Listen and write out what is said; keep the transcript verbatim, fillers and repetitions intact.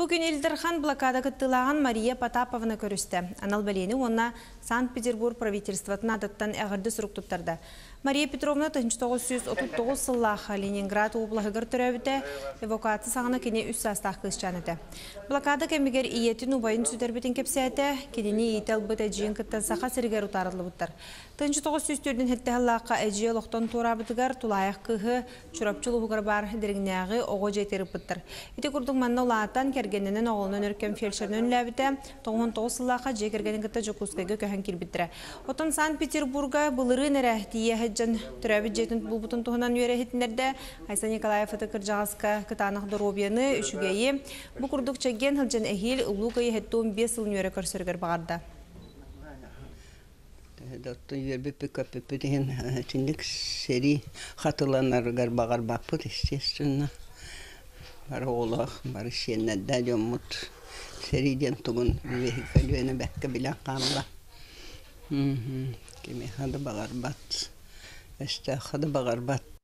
Бүгін Элдерхан блокада кыттылаған Мария Потаповна көрісті. Анал бәлені онна Санкт-Петербург правительствотына адаттан әғірді сұрықтыптарды. Мария Петровна тысяча девятьсот отыз тогуз сыллаға Ленинград облағығыр түрәбіті эвакуация сағына кене үс састақ кызчаныды. Блокада кәмігер иетін ұбайын сүдербетін кепсәті, кедені етел бұт әжиен кіттен сақа сіргер ұтарылы бұттар. тысяча девятьсот төрден хеттіғаллаққа әжие лоқтан турабытығар тулаяқ кығы чурапчылы бұғыр бар діргінәғі оғы жетері бұттар. Ете күрдің манна ұлағаттан кәргенінен оғылының өркен фельдшерінің ләбіті тоғыз тоғыз сыллаға же кәргенін кітті жүкускайғы көхен келбіттірі. Отын Санкт-Петербурга бұлырын әрәхтие Жан түрәбі жетін бұлбұтын тұғынан үйері хетінерді Айсан Николаев атықыр жағасқа кытанық дұробияны үшігейі бұ күрдік чәген ғылжан әхел ұлуғайы хеттуын бес ұлын үйері көрсіргір бағарды. Доттun yerbe köpüpü diyen şimdi seri hatılanlar bağır bapır естественно. Var oğlak, var şenledde yomut. Seri diyen tuğun vehikalüğüne bekle bilen kanla. Kimi hadı bağır bat. İşte hadı bağır bat.